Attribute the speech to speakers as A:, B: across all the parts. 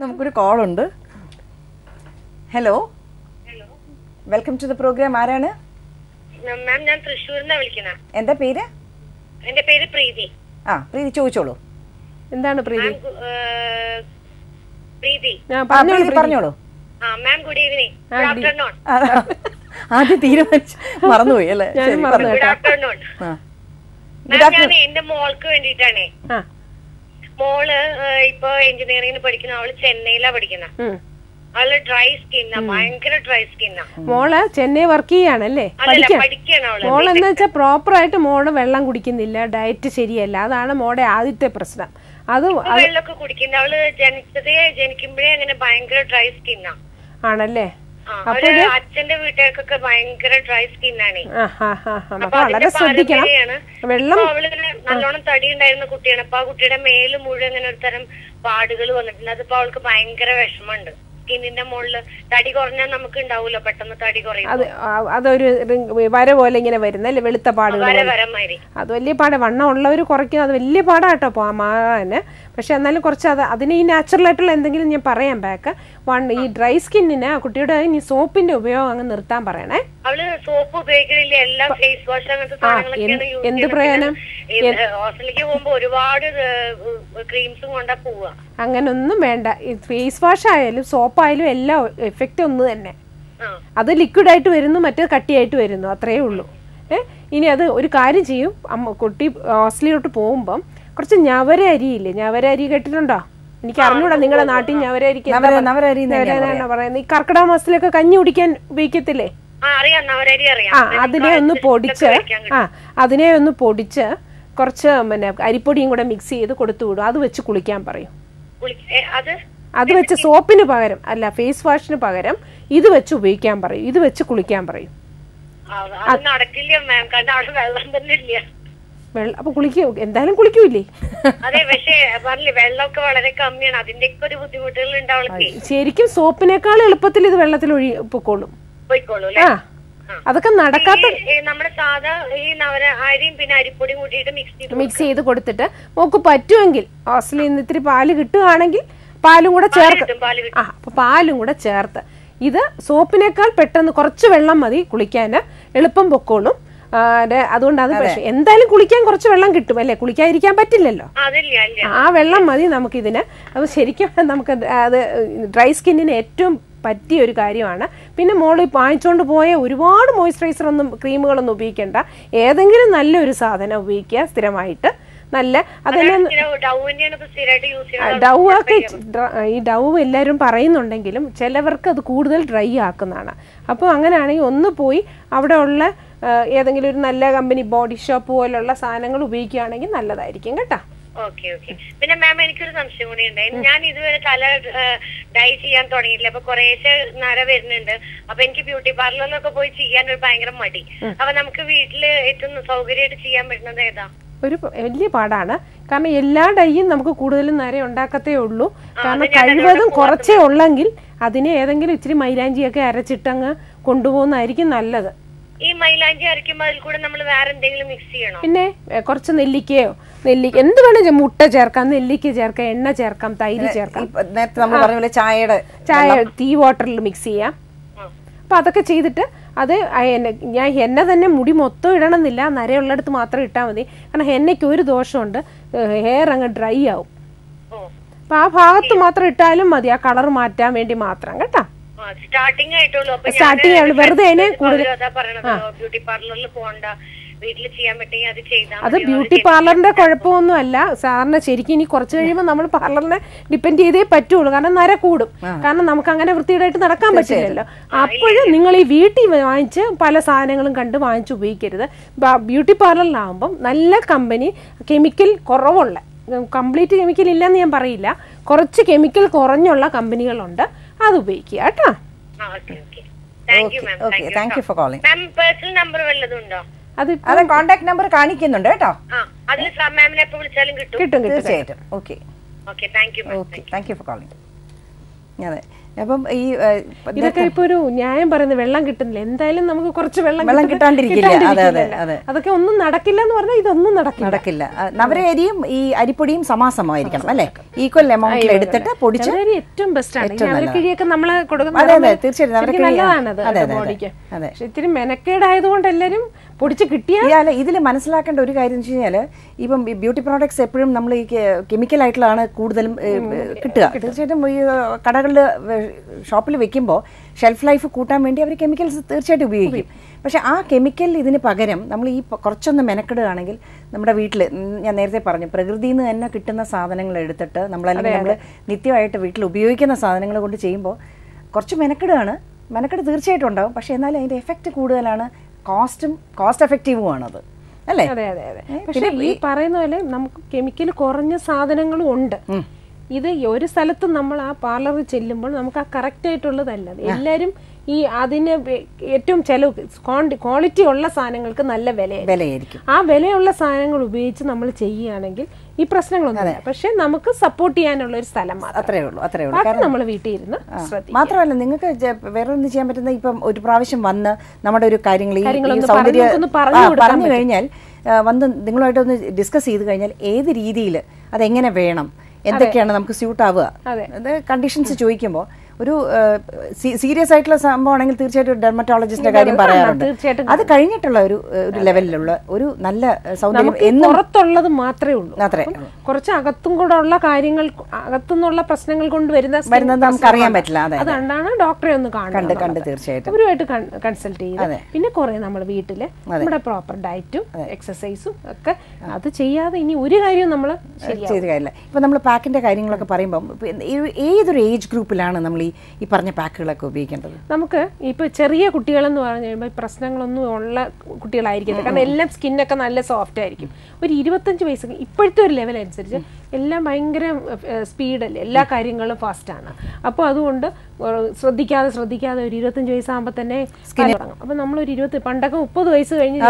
A: നമുക്കൊരു കോൾ ഉണ്ട്. Hello, welcome to the program. ആരാണ്?
B: മാം, ഞാൻ തൃശ്ശൂരിന്നാ വിളിക്കുന്നത്.
A: എന്താ പേര്?
B: എന്റെ പേര് പ്രീതി.
A: പ്രീതി ചോദിച്ചോളൂ.
C: എന്താണ് പ്രീതി?
B: പ്രീതി
A: പറഞ്ഞോളൂ.
B: Ma'am, good evening. Good afternoon.
A: ആദ്യം തീരുമാനിച്ചു മറന്നുപോയി അല്ലേ?
B: Good afternoon. ഞാൻ എന്റെ മോൾക്ക് വേണ്ടിട്ടാണേ. മോള് ഇപ്പൊ എഞ്ചിനീയറിംഗിന് പഠിക്കുന്ന. അവള് ചെന്നൈയിലാ പഠിക്കുന്നത്. അവള് ഡ്രൈ സ്കിന്നാ, ഭയങ്കര ഡ്രൈ സ്കിന്നാ.
C: മോള് ചെന്നൈ വർക്ക് ചെയ്യാണല്ലേ? മോള് എന്ന് വെച്ചാൽ പ്രോപ്പർ ആയിട്ട് മോള് വെള്ളം കുടിക്കുന്നില്ല, ഡയറ്റ് ശരിയല്ല. അതാണ് മോളുടെ ആദ്യത്തെ പ്രശ്നം. അത്
B: വെള്ളമൊക്കെ കുടിക്കുന്നത്. അവള് ജനിക്കുമ്പോഴേ അങ്ങനെ ഭയങ്കര ഡ്രൈ സ്കിന്നാ.
C: ആണല്ലേ?
B: അച്ഛന്റെ വീട്ടുകാർക്കൊക്കെ ഭയങ്കര ഡ്രൈ സ്കിന്നാണ്.
C: വളരെ ശ്രദ്ധിക്കണം. വെള്ളം
B: അവള് നല്ലോണം തടി ഉണ്ടായിരുന്ന കുട്ടിയാണ്. അപ്പൊ ആ കുട്ടിയുടെ മേല് മുഴുവൻ അങ്ങനെ ഒരു തരം പാടുകൾ വന്നിട്ടുണ്ട്. അതിപ്പോ അവൾക്ക് ഭയങ്കര വിഷമമുണ്ട്. സ്കിന്നിന്റെ മുകളില് തടി കുറഞ്ഞാൽ നമുക്ക് ഉണ്ടാവൂലോ, പെട്ടെന്ന് തടി കുറയും.
C: അതൊരു വര പോലെ ഇങ്ങനെ വരുന്നല്ലേ, വെളുത്ത പാടുകൾ. അത് വലിയ പാടാ. വണ്ണം ഉള്ളവർ കുറയ്ക്കുന്നത് അത് വലിയ പാടാട്ടോ മാറാന്. പക്ഷെ എന്നാലും കുറച്ച് അതിന് ഈ നാച്ചുറൽ ആയിട്ടുള്ള എന്തെങ്കിലും ഞാൻ പറയാം ബാക്ക്. ഈ ഡ്രൈ സ്കിന്നിന് ആ കുട്ടിയുടെ ഈ സോപ്പിന്റെ ഉപയോഗം അങ്ങ് നിർത്താൻ പറയണേ.
B: അവള് സോപ്പ് ഉപയോഗിക്കണില്ല, എല്ലാം ഫേസ് വാഷ് അങ്ങനത്തെ സാധനങ്ങളൊക്കെയാണ്.
C: എന്ത് പ്രയോജനം?
B: ഹോസ്റ്റലിലേക്ക് പോകുമ്പോ ഒരുപാട് ക്രീംസും കൊണ്ടാ പോവാ.
C: അങ്ങനൊന്നും വേണ്ട. ഫേസ് വാഷ് ആയാലും സോപ്പായാലും എല്ലാം എഫക്റ്റ് ഒന്ന് തന്നെ. അത് ലിക്വിഡായിട്ട് വരുന്നു, മറ്റേത് കട്ടിയായിട്ട് വരുന്നു, അത്രയേ ഉള്ളൂ. ഇനി അത് ഒരു കാര്യം ചെയ്യും. കുട്ടി ഹോസ്റ്റലിലോട്ട് പോകുമ്പം കുറച്ച് ഞവര അരിയില്ലേ, ഞവര അരി കേട്ടിട്ടുണ്ടോ? എനിക്ക് അറിഞ്ഞൂടാ നിങ്ങളുടെ നാട്ടിൽ ഞവര അരിക്ക് പറയുന്നത്. ഈ കർക്കിടക മാസത്തിലൊക്കെ കഞ്ഞി കുടിക്കാൻ ഉപയോഗിക്കത്തില്ലേ? അതിനെ ഒന്ന് പൊടിച്ച് കുറച്ച് പിന്നെ അരിപ്പൊടിയും കൂടെ മിക്സ് ചെയ്ത് കൊടുത്തു വിടും. അത് വെച്ച് കുളിക്കാൻ പറയും. അത് വെച്ച് സോപ്പിന് പകരം അല്ല, ഫേസ് വാഷിന് പകരം ഇത് വെച്ച് ഉപയോഗിക്കാൻ പറയും. ഇത് വെച്ച് കുളിക്കാൻ പറയും. അപ്പൊ കുളിക്കൂ, എന്തായാലും കുളിക്കൂലേ? ശരിക്കും സോപ്പിനേക്കാൾ എളുപ്പത്തിൽ ഇത് വെള്ളത്തിൽ പൊക്കോളും. അതൊക്കെ നടക്കാത്ത മിക്സ് ചെയ്ത് കൊടുത്തിട്ട് മോക്ക് പറ്റുമെങ്കിൽ ഹോസ്റ്റലിൽ നിന്ന് ഇത്തിരി പാല് കിട്ടുകയാണെങ്കിൽ പാലും കൂടെ ചേർത്ത് അപ്പൊ പാലും കൂടെ ചേർത്ത് ഇത് സോപ്പിനേക്കാൾ പെട്ടെന്ന് കുറച്ച് വെള്ളം മതി കുളിക്കാൻ, എളുപ്പം പൊക്കോളും. അതുകൊണ്ട് അത് പക്ഷേ എന്തായാലും കുളിക്കാൻ കുറച്ച് വെള്ളം കിട്ടും അല്ലേ? കുളിക്കാതിരിക്കാൻ പറ്റില്ലല്ലോ. ആ വെള്ളം മതി നമുക്കിതിന്. അപ്പൊ ശരിക്കും നമുക്ക് അത് ഡ്രൈ സ്കിന്നിന് ഏറ്റവും പറ്റിയ ഒരു കാര്യമാണ്. പിന്നെ മോള് വാങ്ങിച്ചുകൊണ്ട് പോയ ഒരുപാട് മോയ്സ്ചറൈസർ ഒന്നും ക്രീമുകളൊന്നും ഉപയോഗിക്കേണ്ട. ഏതെങ്കിലും നല്ലൊരു സാധനം ഉപയോഗിക്കുക സ്ഥിരമായിട്ട്. നല്ല അതന്നെ ഡവ് ഒക്കെ ഈ ഡവ് എല്ലാവരും പറയുന്നുണ്ടെങ്കിലും ചിലവർക്ക് അത് കൂടുതൽ ഡ്രൈ ആക്കുന്നതാണ്. അപ്പോൾ അങ്ങനെയാണെങ്കിൽ ഒന്ന് പോയി അവിടെ ഉള്ള ഏതെങ്കിലും ഒരു നല്ല കമ്പനി ബോഡി ഷോപ്പ് പോലുള്ള സാധനങ്ങൾ ഉപയോഗിക്കുകയാണെങ്കിൽ നല്ലതായിരിക്കും കേട്ടോ.
B: ഓക്കെ. പിന്നെ മാം, എനിക്കൊരു സംശയം കൂടി ഉണ്ട്. ഞാൻ ഇതുവരെ തല ഡൈ ചെയ്യാൻ തുടങ്ങിയില്ല. അപ്പൊ കുറേശ്ശെ നര വരുന്നുണ്ട്. അപ്പൊ എനിക്ക് ബ്യൂട്ടി പാർലറിലൊക്കെ പോയി ചെയ്യാൻ ഒരു ഭയങ്കര മടി. അപ്പൊ നമുക്ക് വീട്ടില് ഏറ്റവും സൗകര്യമായിട്ട് ചെയ്യാൻ പറ്റുന്നത് ഏതാ?
C: ഒരു വലിയ പാടാണ്. കാരണം എല്ലാ ഡൈയും നമുക്ക് കൂടുതലും നര ഉണ്ടാക്കത്തേ ഉള്ളൂ. കാരണം കഴിവതും കുറച്ചേ ഉള്ളെങ്കിൽ അതിനെ ഏതെങ്കിലും ഇച്ചിരി മൈലാഞ്ചിയൊക്കെ അരച്ചിട്ടങ്ങ് കൊണ്ടുപോകുന്നതായിരിക്കും നല്ലത്.
B: ഈ മൈലാഞ്ചി അരയ്ക്കുമ്പോൾ അതിൽ കൂടെ നമ്മൾ വേറെ എന്തെങ്കിലും മിക്സ് ചെയ്യണോ?
C: പിന്നെ കുറച്ച് നെല്ലിക്ക എന്ത് വേണം, മുട്ട ചേർക്കാം, നെല്ലിക്ക ചേർക്കാം, എണ്ണ ചേർക്കാം, തൈര് ചേർക്കാം, ചായ ടീ വാട്ടറിൽ മിക്സ് ചെയ്യാം. അപ്പൊ അതൊക്കെ ചെയ്തിട്ട് അത് ഞാൻ ഹെന്ന തന്നെ മുടി മൊത്തം ഇടണമെന്നില്ല, നരയുള്ളിടത്ത് മാത്രം ഇട്ടാൽ മതി. കാരണം ഹെന്നയ്ക്ക് ഒരു ദോഷമുണ്ട്, ഹെയർ അങ്ങ് ഡ്രൈ ആവും. അപ്പൊ ആ ഭാഗത്ത് മാത്രം ഇട്ടാലും മതി, ആ കളർ മാറ്റാൻ വേണ്ടി മാത്രം കേട്ടോ.
B: സ്റ്റാർട്ടിങ് ആയിട്ടുള്ളൂ.
C: വെറുതെ അതിനെ കൂടുതൽ
B: ബ്യൂട്ടി പാർലറിൽ പോകണ്ട, വീട്ടിൽ ചെയ്യാൻ പറ്റുമെങ്കിൽ അത് ചെയ്താൽ.
C: അത് ബ്യൂട്ടി പാർലറിന്റെ കുഴപ്പമൊന്നും അല്ല. സാറിന് ശരിക്കും ഇനി കുറച്ച് കഴിയുമ്പോൾ നമ്മൾ പാർലറിനെ ഡിപ്പെൻഡ് ചെയ്തേ പറ്റുള്ളൂ. കാരണം നര കൂടും. കാരണം നമുക്ക് അങ്ങനെ വൃത്തിയായിട്ട് നടക്കാൻ പറ്റില്ലല്ലോ. അപ്പോഴും നിങ്ങൾ ഈ വീട്ടിൽ വാങ്ങിച്ച് പല സാധനങ്ങളും കണ്ട് വാങ്ങിച്ച് ഉപയോഗിക്കരുത്. ബ്യൂട്ടി പാർലറിലാവുമ്പം നല്ല കമ്പനി, കെമിക്കൽ കുറവുള്ള, കംപ്ലീറ്റ് കെമിക്കൽ ഇല്ലെന്ന് ഞാൻ പറയില്ല, കുറച്ച് കെമിക്കൽ കുറഞ്ഞുള്ള കമ്പനികളുണ്ട്, അത് ഉപയോഗിക്കുക കേട്ടോ.
A: അത് കോൺടാക്ട് നമ്പർ കാണിക്കുന്നുണ്ട് കേട്ടോ.
C: കിട്ടും.
A: തീർച്ചയായിട്ടും. Okay, thank you for calling. അതെ. അപ്പം ഈ
C: ഇതൊക്കെ ഇപ്പൊ ഒരു ന്യായം പറയുന്നത് വെള്ളം കിട്ടുന്നില്ല, എന്തായാലും നമുക്ക് കുറച്ച് വെള്ളം
A: കിട്ടാണ്ടിരിക്കില്ല. അതെ അതെ അതെ.
C: അതൊക്കെ ഒന്നും നടക്കില്ല എന്ന് പറഞ്ഞാൽ ഇതൊന്നും നടക്കില്ല.
A: നവരരിയും ഈ അരിപ്പൊടിയും സമാസമായിരിക്കണം അല്ലേ, ഈക്വൽ എമൗണ്ടിൽ എടുത്തിട്ട് പൊടിച്ച്
C: ഏറ്റവും ബെസ്റ്റ് ആണ്. നവരക്കിഴിയൊക്കെ നമ്മള് കൊടുക്കുന്നത് നല്ലതാണത് ബോഡിക്ക്. പക്ഷെ ഇത്തിരി മെനക്കേടായതുകൊണ്ട് എല്ലാരും പൊടിച്ച് കിട്ടിയാൽ.
A: ഇതിൽ മനസ്സിലാക്കേണ്ട ഒരു കാര്യം എന്ന് വെച്ച് കഴിഞ്ഞാൽ ഇപ്പം ബ്യൂട്ടി പ്രോഡക്ട്സ് എപ്പോഴും നമ്മൾ ഈ കെമിക്കൽ ആയിട്ടുള്ളതാണ് കൂടുതലും കിട്ടുക. തീർച്ചയായിട്ടും ഈ കടകളിൽ ഷോപ്പിൽ വെക്കുമ്പോൾ ഷെൽഫ് ലൈഫ് കൂട്ടാൻ വേണ്ടി അവർ കെമിക്കൽസ് തീർച്ചയായിട്ടും ഉപയോഗിക്കും. പക്ഷെ ആ കെമിക്കൽ ഇതിന് പകരം നമ്മൾ ഈ കുറച്ചൊന്ന് മെനക്കെടുകയാണെങ്കിൽ നമ്മുടെ വീട്ടിൽ ഞാൻ നേരത്തെ പറഞ്ഞു പ്രകൃതിയിൽ നിന്ന് തന്നെ കിട്ടുന്ന സാധനങ്ങൾ എടുത്തിട്ട് നമ്മളല്ലെങ്കിൽ നമ്മൾ നിത്യമായിട്ട് വീട്ടിൽ ഉപയോഗിക്കുന്ന സാധനങ്ങൾ കൊണ്ട് ചെയ്യുമ്പോൾ കുറച്ച് മെനക്കെട് തീർച്ചയായിട്ടും ഉണ്ടാവും. പക്ഷെ എന്നാലും അതിൻ്റെ എഫക്റ്റ് കൂടുതലാണ്, കോസ്റ്റ് എഫക്റ്റീവുമാണത് അല്ലേ.
C: അതെ അതെ അതെ. പക്ഷെ ഈ പറയുന്ന പോലെ നമുക്ക് കെമിക്കൽ കുറഞ്ഞ സാധനങ്ങളും ഉണ്ട്. ഇത് ഒരു സ്ഥലത്തും നമ്മൾ ആ പാർലറിൽ ചെല്ലുമ്പോൾ നമുക്ക് ആ കറക്റ്റ് ആയിട്ടുള്ളതല്ല. എല്ലാവരും ഈ അതിന് ഏറ്റവും ചെലവ് ക്വാളിറ്റി ഉള്ള സാധനങ്ങൾക്ക് നല്ല വിലയായിരിക്കും. ആ വിലയുള്ള സാധനങ്ങൾ ഉപയോഗിച്ച് നമ്മൾ ചെയ്യുകയാണെങ്കിൽ ഈ പ്രശ്നങ്ങളൊന്നും. പക്ഷെ നമുക്ക് സപ്പോർട്ട് ചെയ്യാനുള്ള ഒരു സ്ഥലം
A: അത്രേ ഉള്ളൂ.
C: നമ്മൾ വീട്ടിൽ ഇരുന്ന്
A: മാത്രമല്ല നിങ്ങൾക്ക് വേറെ ഒന്നും ചെയ്യാൻ പറ്റുന്ന ഇപ്പം ഒരു പ്രാവശ്യം വന്ന് നമ്മുടെ ഒരു കാര്യങ്ങൾ സൗന്ദര്യം പറഞ്ഞു കഴിഞ്ഞാൽ വന്ന് നിങ്ങളുമായിട്ടൊന്ന് ഡിസ്കസ് ചെയ്ത് കഴിഞ്ഞാൽ ഏത് രീതിയിൽ അതെങ്ങനെ വേണം, എന്തൊക്കെയാണ് നമുക്ക് സ്യൂട്ട് ആവുക, അത് കണ്ടീഷൻസ് ചോദിക്കുമ്പോൾ ഒരു സീരിയസ് ആയിട്ടുള്ള സംഭവമാണെങ്കിൽ തീർച്ചയായിട്ടും ഡെർമറ്റോളജിസ്റ്റിന്റെ കാര്യം പറയാറുണ്ട്. അത് കഴിഞ്ഞിട്ടുള്ള ഒരു ലെവലിലുള്ള ഒരു നല്ല സൗന്ദര്യം
C: പുറത്തുള്ളത് മാത്രമേ ഉള്ളൂ. കുറച്ച് അകത്തും കൂടെ ഉള്ള കാര്യങ്ങൾ, അകത്തുനിന്നുള്ള പ്രശ്നങ്ങൾ കൊണ്ട് വരുന്നത്
A: നമുക്ക് അറിയാൻ പറ്റില്ല.
C: അതുകൊണ്ടാണ് ഡോക്ടറെ ഒന്ന്
A: കണ്ട് തീർച്ചയായിട്ടും
C: അവരുമായിട്ട് കൺസൾട്ട് ചെയ്ത് പിന്നെ കുറെ നമ്മൾ വീട്ടില് നമ്മുടെ പ്രോപ്പർ ഡയറ്റും എക്സസൈസും ഒക്കെ അത് ചെയ്യാതെ ഇനി ഒരു കാര്യവും നമ്മൾ
A: ചെയ്ത് കാര്യമില്ല. ഇപ്പൊ നമ്മൾ പാക്കിന്റെ കാര്യങ്ങളൊക്കെ പറയുമ്പോൾ ഏതൊരു ഏജ് ഗ്രൂപ്പിലാണ് നമ്മൾ ഈ പറഞ്ഞ പാക്കുകളൊക്കെ ഉപയോഗിക്കേണ്ടത്?
C: നമുക്ക് ഇപ്പൊ ചെറിയ കുട്ടികളെന്ന് പറഞ്ഞു കഴിയുമ്പോൾ പ്രശ്നങ്ങളൊന്നും ഉള്ള കുട്ടികളായിരിക്കില്ല. കാരണം എല്ലാം സ്കിന്നൊക്കെ നല്ല സോഫ്റ്റ് ആയിരിക്കും. ഒരു 25 വയസ്സ് ഇപ്പോഴത്തെ ഒരു ലെവൽ അനുസരിച്ച് എല്ലാം ഭയങ്കര സ്പീഡല്ലേ, എല്ലാ കാര്യങ്ങളും ഫാസ്റ്റാണ്. അപ്പോൾ അതുകൊണ്ട് ശ്രദ്ധിക്കാതെ ഒരു 25 വയസ്സാകുമ്പോൾ തന്നെ തുടങ്ങും. അപ്പൊ നമ്മളൊരു 20 പണ്ടൊക്കെ 30 വയസ്സ് കഴിഞ്ഞ്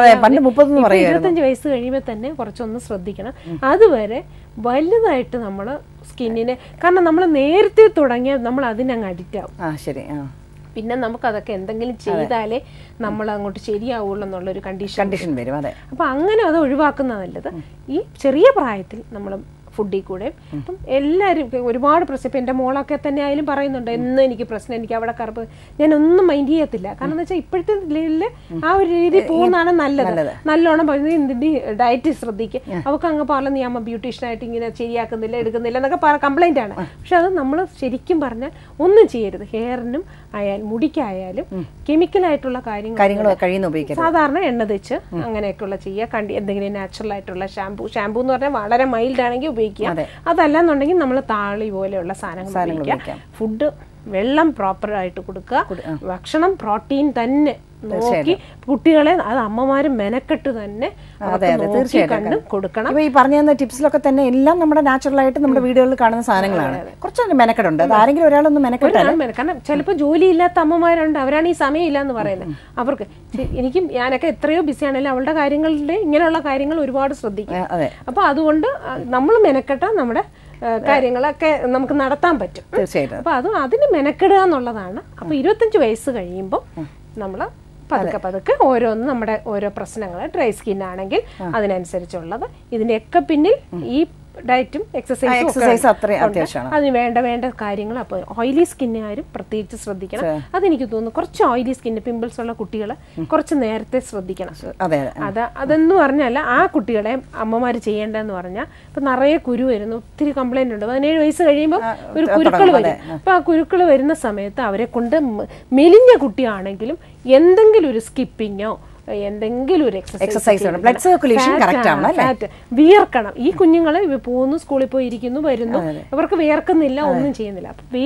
C: 25 വയസ്സ് കഴിയുമ്പോൾ തന്നെ കുറച്ചൊന്ന് ശ്രദ്ധിക്കണം. അതുവരെ വലുതായിട്ട് നമ്മൾ സ്കിന്നിനെ, കാരണം നമ്മൾ നേരത്തെ തുടങ്ങിയാൽ നമ്മൾ അതിനങ്ങ് അഡിക്റ്റ് ആവും. പിന്നെ നമുക്ക് അതൊക്കെ എന്തെങ്കിലും ചെയ്താലേ നമ്മൾ അങ്ങോട്ട് ശരിയാവുള്ളൂ എന്നുള്ളൊരു കണ്ടീഷൻ
A: വരും.
C: അപ്പൊ അങ്ങനെ അത് ഒഴിവാക്കുന്ന നല്ലത്. ഈ ചെറിയ പ്രായത്തിൽ നമ്മൾ ഫുഡിൽ കൂടെ അപ്പം എല്ലാവരും ഒരുപാട് പ്രശ്നം. ഇപ്പം എൻ്റെ മോളൊക്കെ തന്നെ ആയാലും പറയുന്നുണ്ട് എന്നും എനിക്ക് പ്രശ്നം, എനിക്ക് അവിടെ കറുപ്പ്, ഞാനൊന്നും മൈൻഡ് ചെയ്യത്തില്ല. കാരണം എന്ന് വെച്ചാൽ ഇപ്പോഴത്തെ ലെവലിൽ ആ ഒരു രീതിയിൽ പോകുന്നതാണ് നല്ലത്. നല്ലോണം പറയുന്നത് എന്തിൻ്റെ ഡയറ്റ് ശ്രദ്ധിക്കുക. അവർക്ക് അങ്ങ് പറഞ്ഞ നീ അമ്മ ബ്യൂട്ടീഷ്യനായിട്ട് ഇങ്ങനെ ശരിയാക്കുന്നില്ല എടുക്കുന്നില്ല എന്നൊക്കെ കംപ്ലൈൻ്റ് ആണ്. പക്ഷെ അത് നമ്മൾ ശരിക്കും പറഞ്ഞാൽ ഒന്നും ചെയ്യരുത്. ഹെയറിനും ആയാലും മുടിക്കായാലും കെമിക്കലായിട്ടുള്ള കാര്യങ്ങൾ സാധാരണ എണ്ണ തേച്ച് അങ്ങനെയൊക്കെയുള്ള ചെയ്യുക. എന്തെങ്കിലും നാച്ചുറൽ ആയിട്ടുള്ള ഷാമ്പൂ എന്ന് പറഞ്ഞാൽ വളരെ മൈൽഡ് ആണെങ്കിൽ ഉപയോഗിക്കുക. അതല്ലെന്നുണ്ടെങ്കിൽ നമ്മൾ താളി പോലെയുള്ള സാധനങ്ങൾ ഉപയോഗിക്കുക. ഫുഡ് വെള്ളം പ്രോപ്പർ ആയിട്ട് കൊടുക്കുക. ഭക്ഷണം പ്രോട്ടീൻ തന്നെ നോക്കി കുട്ടികളെ, അത് അമ്മമാരും മെനക്കെട്ട് തന്നെ കണ്ട് കൊടുക്കണം.
A: ഈ പറഞ്ഞു തന്ന ടിപ്സിലൊക്കെ തന്നെ എല്ലാം നമ്മുടെ നാച്ചുറൽ ആയിട്ട് നമ്മുടെ വീടുകളിൽ കാണുന്ന സാധനങ്ങളാണ്. കുറച്ചൊക്കെ മെനക്കെടുണ്ട്. അത് ആരെങ്കിലും ഒരാളൊന്നും മെനക്കെട്ടാണ്.
C: കാരണം ചിലപ്പോൾ ജോലി ഇല്ലാത്ത അമ്മമാരുണ്ട്, അവരാണ് ഈ സമയമില്ല എന്ന് പറയുന്നത്. അവർക്ക് ഞാനൊക്കെ എത്രയോ ബിസി ആണെങ്കിലും അവളുടെ കാര്യങ്ങളിൽ ഇങ്ങനെയുള്ള കാര്യങ്ങൾ ഒരുപാട് ശ്രദ്ധിക്കും. അപ്പൊ അതുകൊണ്ട് നമ്മൾ മെനക്കെട്ടാ നമ്മുടെ കാര്യങ്ങളൊക്കെ നമുക്ക് നടത്താൻ പറ്റും.
A: തീർച്ചയായിട്ടും.
C: അപ്പൊ അതിന് മെനക്കെടുക എന്നുള്ളതാണ്. അപ്പൊ 25 വയസ്സ് കഴിയുമ്പോൾ നമ്മൾ പതുക്കെ ഓരോന്ന് നമ്മുടെ ഓരോ പ്രശ്നങ്ങൾ, ഡ്രൈ സ്കിൻ ആണെങ്കിൽ അതിനനുസരിച്ചുള്ളത്, ഇതിന്റെയൊക്കെ പിന്നിൽ ഈ ഡയറ്റും എക്സസൈസും അതിന് വേണ്ട കാര്യങ്ങൾ. അപ്പോൾ ഓയിലി സ്കിന്നുകാരും പ്രത്യേകിച്ച് ശ്രദ്ധിക്കണം. അതെനിക്ക് തോന്നുന്നു കുറച്ച് ഓയിലി സ്കിന്ന് പിമ്പിൾസ് ഉള്ള കുട്ടികൾ കുറച്ച് നേരത്തെ ശ്രദ്ധിക്കണം. അതെന്ന് പറഞ്ഞാൽ ആ കുട്ടികളെ അമ്മമാർ ചെയ്യേണ്ടതെന്ന് പറഞ്ഞാൽ ഇപ്പൊ നിറയെ കുരു വരുന്നു, ഒത്തിരി കംപ്ലൈന്റ് ഉണ്ട്. 17 വയസ്സ് കഴിയുമ്പോൾ ഒരു കുരുക്കൾ വരും. അപ്പൊ ആ കുരുക്കൾ വരുന്ന സമയത്ത് അവരെ കൊണ്ട് മെലിഞ്ഞ കുട്ടിയാണെങ്കിലും എന്തെങ്കിലും ഒരു സ്കിപ്പിങ്ങോ എന്തെങ്കിലും ഒരു എക്സസൈസ്,
A: ബ്ലഡ് സർക്കുലേഷൻ കറക്റ്റ് ആണ്.
C: വിയർക്കണം. ഈ കുഞ്ഞുങ്ങള് പോകുന്നു, സ്കൂളിൽ പോയി ഇരിക്കുന്നു, വരുന്നു, ഇവർക്ക് വിയർക്കുന്നില്ല, ഒന്നും ചെയ്യുന്നില്ല.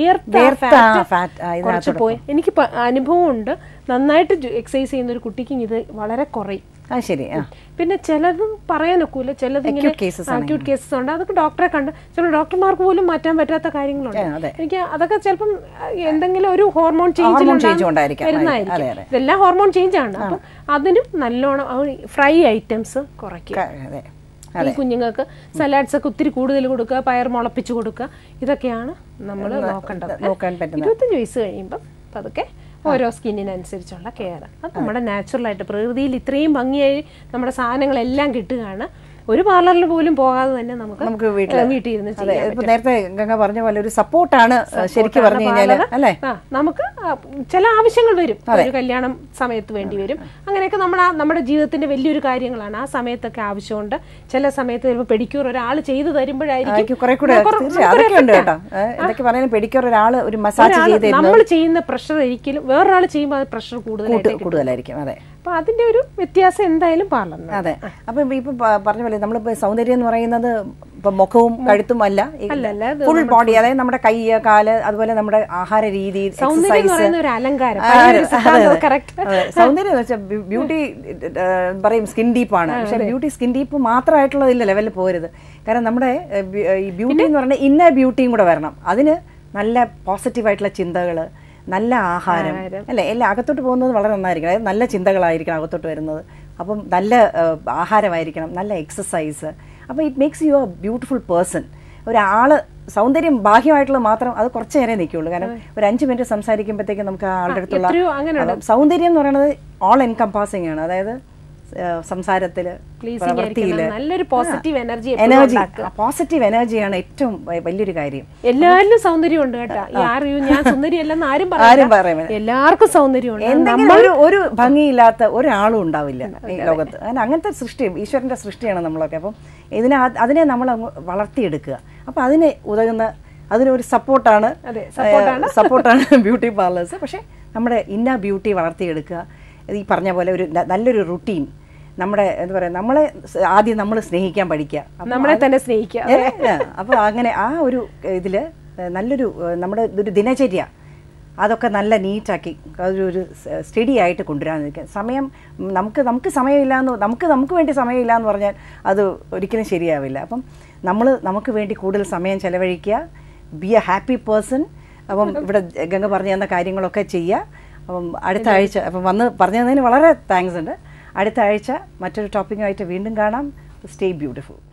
C: കുറച്ച് പോയി എനിക്ക് അനുഭവം ഉണ്ട്. നന്നായിട്ട് എക്സസൈസ് ചെയ്യുന്ന ഒരു കുട്ടിക്ക് ഇത് വളരെ കുറയും. പിന്നെ ചിലത് പറയാനൊക്കൂല, ചിലത് ഇങ്ങനെ അക്യൂട്ട് കേസസ് ഉണ്ട്. അതൊക്കെ ഡോക്ടറെ കണ്ട് ചില ഡോക്ടർമാർക്ക് പോലും മാറ്റാൻ പറ്റാത്ത കാര്യങ്ങളുണ്ട്. എനിക്ക് അതൊക്കെ ചിലപ്പം എന്തെങ്കിലും ഒരു ഹോർമോൺ ചേഞ്ച് വരുന്നതായിരിക്കും. ഇതെല്ലാം ഹോർമോൺ ചേഞ്ച് ആണ്. അപ്പം അതിനും നല്ലോണം ഫ്രൈ ഐറ്റംസ് കുറയ്ക്കുക. ഈ കുഞ്ഞുങ്ങൾക്ക് സലാഡ്സ് ഒക്കെ ഒത്തിരി കൂടുതൽ കൊടുക്കുക, പയർ മുളപ്പിച്ച് കൊടുക്കുക, ഇതൊക്കെയാണ് നമ്മൾ നോക്കേണ്ടത്. 25 വയസ്സ് കഴിയുമ്പം പതുക്കെ ഓരോ സ്കിന്നിനനുസരിച്ചുള്ള കെയർ. അത് നമ്മുടെ നാച്ചുറലായിട്ട് പ്രകൃതിയിൽ ഇത്രയും ഭംഗിയായി നമ്മുടെ സാധനങ്ങളെല്ലാം കിട്ടുകയാണ്. ഒരു പാർലറിൽ പോലും പോകാതെ തന്നെ നമുക്ക് വീട്ടിൽ ഇരുന്ന് ചെയ്യാം.
A: നേരത്തെ ഗംഗ പറഞ്ഞ പോലെ ഒരു സപ്പോർട്ടാണ് ശരിക്കും പറഞ്ഞു കഴിഞ്ഞാൽ അല്ലേ.
C: നമുക്ക് ചില ആവശ്യങ്ങൾ വരും, ഒരു കല്യാണം സമയത്ത് വേണ്ടി വരും, അങ്ങനെയൊക്കെ നമ്മുടെ ജീവിതത്തിന്റെ വലിയൊരു കാര്യങ്ങളാണ്. ആ സമയത്തൊക്കെ ആവശ്യമുണ്ട്. ചില സമയത്ത് ചിലപ്പോൾ പെഡിക്യൂർ ഒരാൾ ചെയ്തു തരുമ്പോഴായിരിക്കും നമ്മൾ ചെയ്യുന്ന പ്രഷർ ഒരിക്കലും വേറൊരാൾ ചെയ്യുമ്പോൾ അത് പ്രഷർ കൂടുതലായിരിക്കും.
A: അതെ,
C: അപ്പൊ അതിന്റെ ഒരു വ്യത്യാസം എന്തായാലും പാർലറിന്.
A: അതെ. അപ്പൊ ഇപ്പൊ പറഞ്ഞ പോലെ നമ്മളിപ്പോ സൗന്ദര്യം എന്ന് പറയുന്നത് ഇപ്പൊ മുഖവും കഴുത്തും അല്ല, ഫുൾ ബോഡി, അതായത് നമ്മുടെ കൈ, കാല്, അതുപോലെ നമ്മുടെ ആഹാര രീതി,
C: സൗന്ദര്യം
A: എന്ന് വെച്ചാൽ ബ്യൂട്ടി പറയും സ്കിൻ ഡീപ്പാണ്. പക്ഷെ ബ്യൂട്ടി സ്കിൻ ഡീപ്പ് മാത്രമായിട്ടുള്ള ലെവലിൽ പോരുത്. കാരണം നമ്മുടെ ഈ ബ്യൂട്ടി എന്ന് പറഞ്ഞാൽ ഇന്നർ ബ്യൂട്ടിയും കൂടെ വരണം. അതിന് നല്ല പോസിറ്റീവായിട്ടുള്ള ചിന്തകള്, നല്ല ആഹാരം അല്ലെ, എല്ലാം അകത്തോട്ട് പോകുന്നത് വളരെ നന്നായിരിക്കണം. അതായത് നല്ല ചിന്തകളായിരിക്കണം അകത്തോട്ട് വരുന്നത്. അപ്പം നല്ല ആഹാരമായിരിക്കണം, നല്ല എക്സസൈസ്. അപ്പോൾ it makes you a beautiful person. ഒരാള് സൗന്ദര്യം ബാഹ്യമായിട്ടുള്ള മാത്രം അത് കുറച്ച് നേരം നിൽക്കുള്ളൂ. കാരണം ഒരു 5 മിനിറ്റ് സംസാരിക്കുമ്പോഴത്തേക്കും നമുക്ക് ആളുടെ അടുത്തുള്ള സൗന്ദര്യം എന്ന് പറയുന്നത് ഓൾ എൻകംപാസിംഗ് ആണ്. അതായത് സംസാരത്തില്,
C: നല്ലൊരു പോസിറ്റീവ്
A: എനർജിയാണ് ഏറ്റവും വലിയൊരു കാര്യം.
C: എല്ലാവരിലും സൗന്ദര്യമുണ്ട് കേട്ടോ. ഞാൻ സുന്ദരിയല്ലെന്ന് ആരും പറയുന്നത്, എല്ലാവർക്കും സൗന്ദര്യമുണ്ട്.
A: എന്തെങ്കിലും ഒരു ഭംഗിയില്ലാത്ത ഒരാളും ഉണ്ടാവില്ല ഈ ലോകത്ത്. കാരണം അങ്ങനത്തെ സൃഷ്ടി ഈശ്വരന്റെ സൃഷ്ടിയാണ് നമ്മളൊക്കെ. അപ്പം അതിനെ നമ്മൾ വളർത്തിയെടുക്കുക. അപ്പൊ അതിന് ഉതകുന്ന അതിനൊരു സപ്പോർട്ടാണ് ബ്യൂട്ടി പാർലേഴ്സ്. പക്ഷെ നമ്മുടെ ഇന്നർ ബ്യൂട്ടി വളർത്തിയെടുക്കുക. ഈ പറഞ്ഞ പോലെ ഒരു നല്ലൊരു റുട്ടീൻ, നമ്മുടെ എന്താ പറയുക, നമ്മളെ ആദ്യം നമ്മൾ സ്നേഹിക്കാൻ പഠിക്കുക,
C: നമ്മളെ തന്നെ സ്നേഹിക്കുക.
A: അപ്പോൾ അങ്ങനെ ആ ഒരു ഇതിൽ നല്ലൊരു നമ്മുടെ ഒരു ദിനചര്യ അതൊക്കെ നല്ല നീറ്റാക്കി അതൊരു സ്റ്റഡി ആയിട്ട് കൊണ്ടുവരാൻ സമയം നമുക്ക് സമയമില്ലാന്ന് നമുക്ക് വേണ്ടി സമയമില്ല എന്ന് പറഞ്ഞാൽ അത് ഒരിക്കലും ശരിയാവില്ല. അപ്പം നമുക്ക് വേണ്ടി കൂടുതൽ സമയം ചെലവഴിക്കുക, ബി എ ഹാപ്പി പേഴ്സൺ. അപ്പം ഇവിടെ ഗംഗ പറഞ്ഞു തന്ന കാര്യങ്ങളൊക്കെ ചെയ്യുക. അപ്പം അടുത്ത ആഴ്ച അപ്പം വന്ന് പറഞ്ഞു തന്നതിന് വളരെ താങ്ക്സ് ഉണ്ട്. അടുത്ത ആഴ്ച മറ്റൊരു ടോപ്പിക്കുമായിട്ട് വീണ്ടും കാണാം. Stay beautiful.